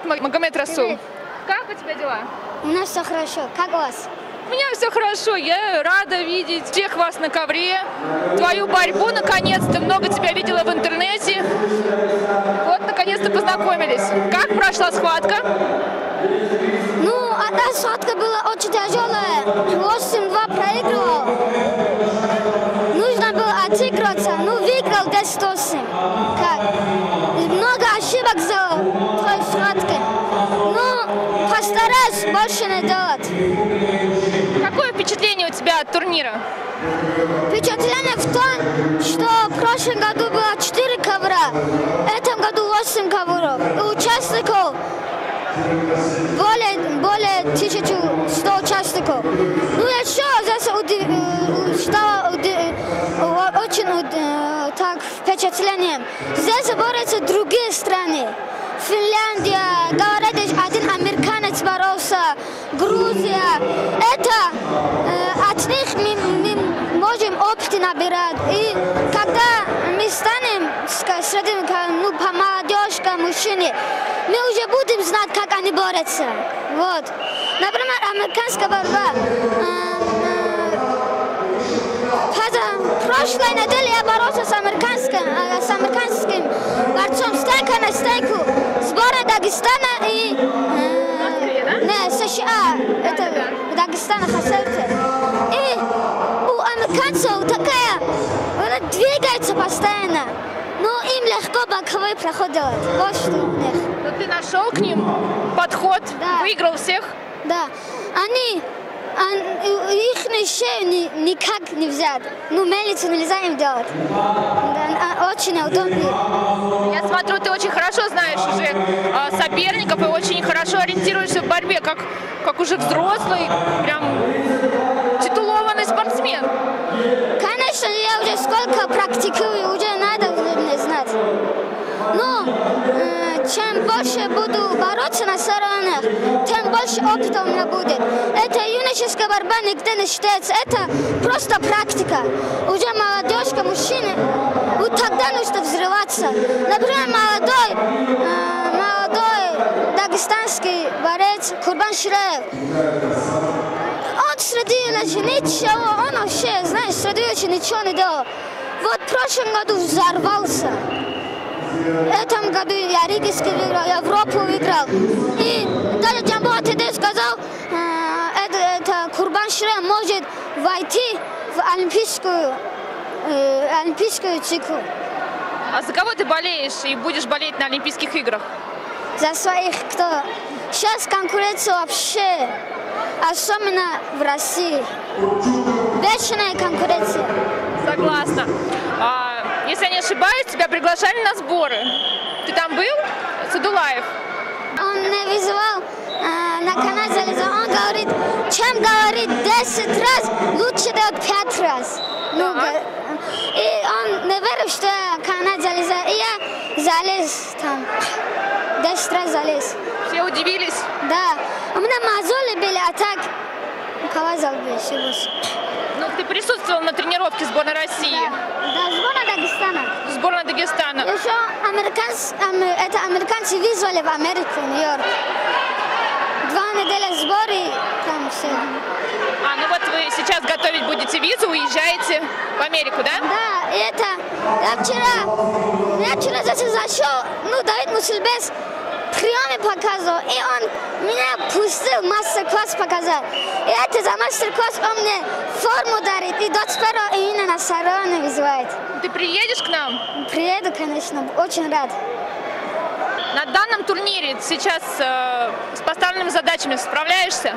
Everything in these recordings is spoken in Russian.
Магомед Расул. Как у тебя дела? У нас все хорошо. Как у вас? У меня все хорошо. Я рада видеть всех вас на ковре. Твою борьбу наконец-то. Много тебя видела в интернете. Вот, наконец-то познакомились. Как прошла схватка? Ну, одна схватка была очень тяжелая. 8-2 проигрывал. Нужно было отыгрываться. Ну, выиграл 10-8. Много ошибок сделал в той схватке. Ну, постараюсь больше не делать. Какое впечатление у тебя от турнира? Впечатление в том, что в прошлом году было 4 ковра, в этом году 8 ковров. И участников более 1100 участников. Ну еще здесь стало очень так впечатлением. Здесь борются другие страны. Финляндия, говорят, один американец боролся, Грузия. Это от них мы можем опыт набирать. И когда мы станем среди по молодежи, мужчине, мы уже будем знать, как они борются. Вот. Например, американская борьба. В прошлой неделе я боролся с американским борцом стейка на стейку. Сборы Дагестана и США. Это Дагестана, Хасерте. И у американцев такая, она двигается постоянно. Но им легко боковой проход делать. Вот что у них. Но ты нашел к ним подход, да. Выиграл всех? Да. Их шею никак не взять. Ну, мельницу нельзя им делать. Очень удобно. Я смотрю, ты очень хорошо знаешь уже соперников и очень хорошо ориентируешься в борьбе, как уже взрослый, прям титулованный спортсмен. Конечно, я уже сколько практикую, уже надо мне знать. Но чем больше буду бороться на соревнованиях, тем больше опыта у меня будет. Это юношеская борьба нигде не считается, это просто практика. Уже молодежка, мужчины, вот тогда нужно взрываться. Например, молодой дагестанский борец Курбан Шираев. Он среди ничего, он вообще, знаешь, среди ничего не делал. Вот в прошлом году взорвался. В этом году я Ригский выиграл, Европу выиграл. И даже Джамбо Тедей сказал, это Курбан Шираев может войти в олимпийскую циклу. А за кого ты болеешь и будешь болеть на Олимпийских играх? За своих, кто? Сейчас конкуренция вообще, особенно в России. Вечная конкуренция. Согласна. Если я не ошибаюсь, тебя приглашали на сборы. Ты там был, Садулаев? Он не вызывал на канал залезал. Он говорит, чем говорит 10 раз, лучше делать 5 раз. И он не верил, что я канал залезал. И я залез там. 10 раз залез. Все удивились? Да. У меня мозоли были, а так показал бы всего. Ну, ты присутствовал на тренировке сборной России? Да, сборная Дагестана. Сборная Дагестана. Еще американцы вызвали в Америку, в Нью-Йорк. 2 недели сборы, там все. Ну вот вы сейчас готовить будете визу, уезжаете в Америку, да? Да, и это, я вчера зашел, Давид Мусульбес приемы показывал, и он меня пустил мастер-класс показать. И это за мастер-класс он мне форму дарит, и 21 июня на соревнования вызывает. Ты приедешь к нам? Приеду, конечно, очень рад. На данном турнире сейчас с поставленными задачами справляешься?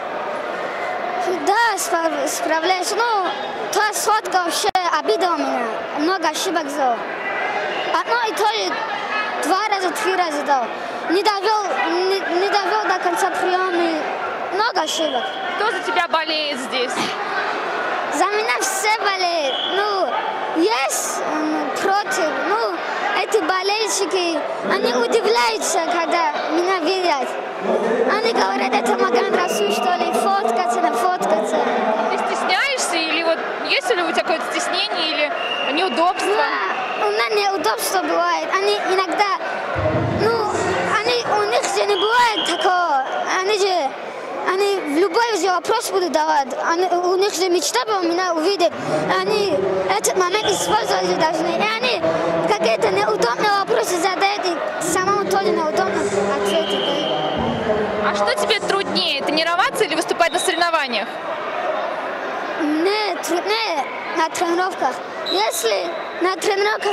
Да, справляюсь. Та схватка вообще обидела меня. Много ошибок сделал. Одно и то же 2-3 раза дал. Не довел до конца приема. Много ошибок. Кто за тебя болеет здесь? За меня все болеют. Есть против. Эти болельщики, они удивляются, когда меня видят. Они говорят, это Магомед Расул, что ли, фоткаться, не фоткаться. Ты стесняешься или вот есть ли у тебя какое-то стеснение или неудобство? Да, у меня неудобство бывает. Они иногда, у них же не везде вопрос буду давать. У них же мечта была меня увидеть. Они этот момент использовать должны. И они какие-то неудобные вопросы задают, и самому тоже неудобно ответить. А что тебе труднее, тренироваться или выступать на соревнованиях? Мне труднее на тренировках. Если на тренировках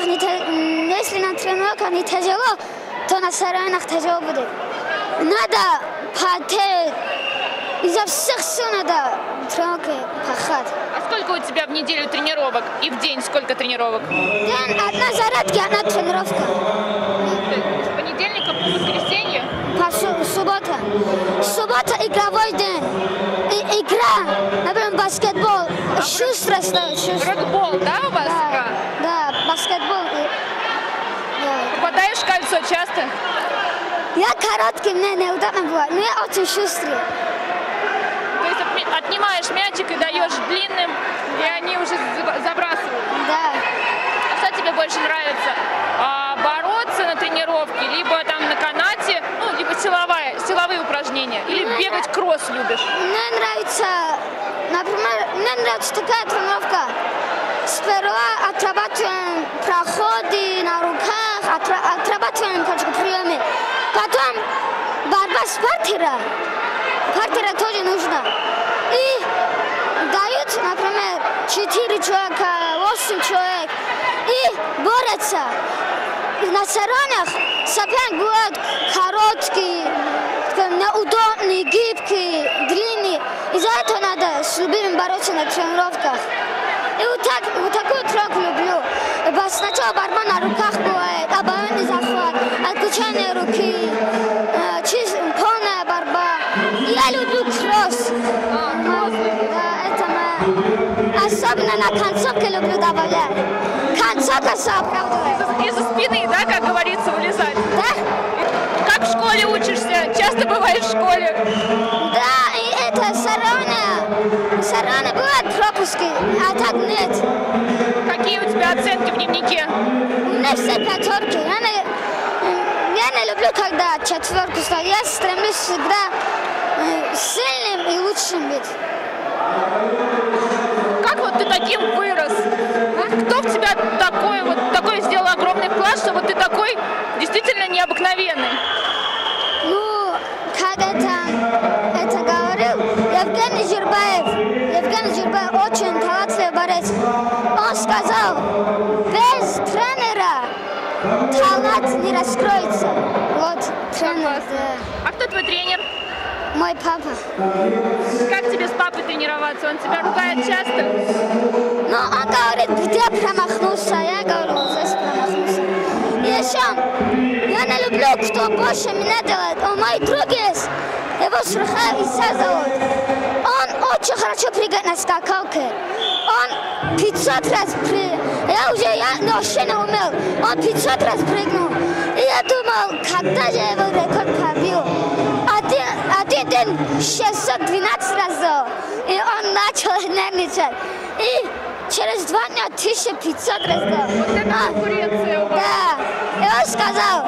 не тяжело, то на соревнованиях тяжело будет. Надо потеть. Изо всех сил надо тренировки пахать. А сколько у тебя в неделю тренировок? И в день сколько тренировок? День одна зарядка, одна тренировка. С понедельника по воскресенье? По суббота. Суббота игровой день. И игра, например, баскетбол. Шустро ставить. Регбол, да, у вас игра? Да, баскетбол. Попадаешь в кольцо часто? Я короткий, мне неудобно бывает, но я очень шустрый. То есть отнимаешь мячик и даешь длинным, и они уже забрасывают? Да. А что тебе больше нравится? Бороться на тренировке, либо там на канате, ну, либо силовые упражнения? Или бегать кросс любишь? Мне нравится, например, мне нравится такая тренировка. Сперва отрабатываем проходы на руках, отрабатываем приемы. Потом борьба с партнером. Партнера тоже нужно. И дают, например, 4 человека, 8 человек. И борются. На соревнованиях соперник бывает короткий, неудобный, гибкий, длинный. Из-за этого надо с любимым бороться на тренировках. И вот такую тренировку люблю. Сначала борьба на руках бывает, оборонный захват, отключение руки, полная борьба. Я люблю кросс. Да, это особенно на концовке люблю добавлять. Концовка все оправдывает. Из-за спины, да, как говорится, улезать? Да? Как в школе учишься? Часто бываешь в школе? Да, и это соревнования бывают пропуски, а так нет. Какие у тебя оценки в дневнике? У меня все пятерки. Я не люблю, когда четверку ставлю. Я стремлюсь всегда сильным и лучшим быть. Как вот ты таким вырос? Кто в тебя такой сделал огромный вклад, что вот ты такой действительно необыкновенный? Ну, как это говорил Евгений Жирбаев очень талантливый борец. Он сказал, без тренера талант не раскроется. Вот тренер. Да. А кто твой тренер? Мой папа. Как тебе с папой тренироваться? Он тебя ругает часто? Ну, он говорит, где промахнулся, я говорю, здесь промахнулся. И еще, я не люблю, кто больше меня делает. Он мой друг есть, его Сурхаев Иса зовут. Он очень хорошо прыгает на скакалке. Он 500 раз прыгнул. Я вообще не умел. Он 500 раз прыгнул. И я думал, когда же я его рекорд побил. Один день 612 раз сделал. И он начал нервничать. И через 2 дня 1500 раз сделал. Вот это конкуренция у вас. Да. И он сказал,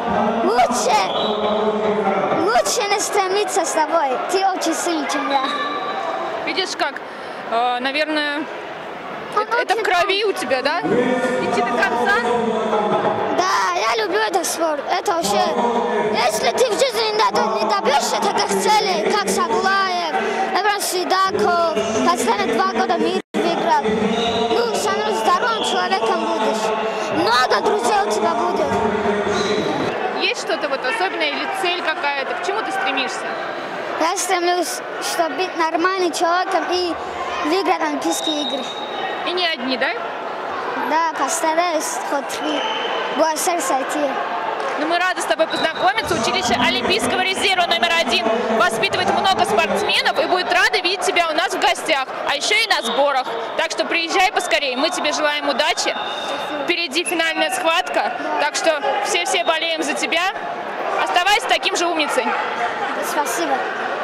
лучше не стремиться с тобой. Ты очень сильный, чем я. Видишь, как, наверное, это в крови у тебя, да? Идти до конца? Да, я люблю этот спорт. Это вообще... Если ты в жизни не добьешься таких целей, как Саглаев, например, Сидаков, последние 2 года мир выиграл, ну, становишься здоровым человеком будешь. Много друзей у тебя будет. Есть что-то вот особенное или цель какая-то? К чему ты стремишься? Я стремлюсь, чтобы быть нормальным человеком и выиграть Олимпийские игры. И не одни, да? Да, постараюсь хоть 3 ГУСР сойти. Ну, мы рады с тобой познакомиться. Училище Олимпийского резерва номер 1 воспитывает много спортсменов и будет рада видеть тебя у нас в гостях, а еще и на сборах. Так что приезжай поскорее. Мы тебе желаем удачи. Впереди финальная схватка, так что все болеем за тебя. Оставайся таким же умницей. Спасибо.